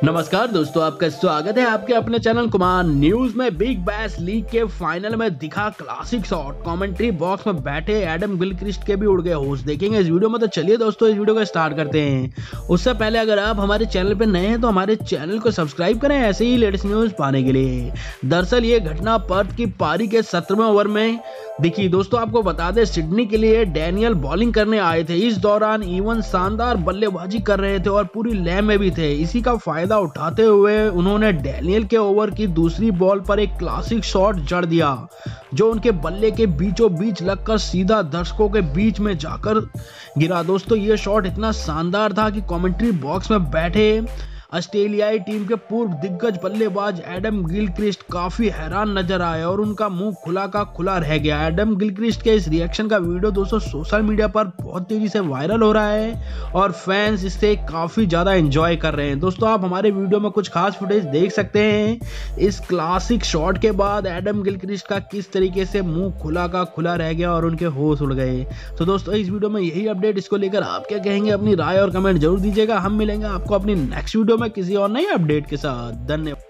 नमस्कार दोस्तों, आपका स्वागत है आपके अपने चैनल कुमार न्यूज में। बिग बैश लीग के फाइनल में दिखा क्लासिक शॉट। कमेंट्री बॉक्स में बैठे एडम गिलक्रिस्ट के भी उड़ गए होश। देखेंगे इस वीडियो में। तो चलिए दोस्तों, इस वीडियो को स्टार्ट करते हैं। उससे पहले अगर आप हमारे चैनल पर नए हैं तो हमारे चैनल को सब्सक्राइब करें ऐसे ही लेटेस्ट न्यूज पाने के लिए। दरअसल ये घटना पर्थ की पारी के 17वें ओवर में दिखी। दोस्तों आपको बता दें, सिडनी के लिए डैनियल बॉलिंग करने आए थे। इस दौरान इवन शानदार बल्लेबाजी कर रहे थे और पूरी लय में भी थे। इसी का फायदा उठाते हुए उन्होंने डैनियल के ओवर की दूसरी बॉल पर एक क्लासिक शॉट जड़ दिया जो उनके बल्ले के बीचों बीच लगकर सीधा दर्शकों के बीच में जाकर गिरा। दोस्तों ये शॉट इतना शानदार था कि कमेंट्री बॉक्स में बैठे ऑस्ट्रेलियाई टीम के पूर्व दिग्गज बल्लेबाज एडम गिलक्रिस्ट काफी हैरान नजर आए और उनका मुंह खुला का खुला रह गया। एडम गिलक्रिस्ट के इस रिएक्शन का वीडियो दोस्तों सोशल मीडिया पर बहुत तेजी से वायरल हो रहा है और फैंस इससे काफी ज्यादा एंजॉय कर रहे हैं। दोस्तों आप हमारे वीडियो में कुछ खास फुटेज देख सकते हैं। इस क्लासिक शॉट के बाद एडम गिलक्रिस्ट का किस तरीके से मुंह खुला का खुला रह गया और उनके होश उड़ गए। तो दोस्तों इस वीडियो में यही अपडेट। इसको लेकर आप क्या कहेंगे, अपनी राय और कमेंट जरूर दीजिएगा। हम मिलेंगे आपको अपनी नेक्स्ट वीडियो में किसी और नई अपडेट के साथ। धन्यवाद।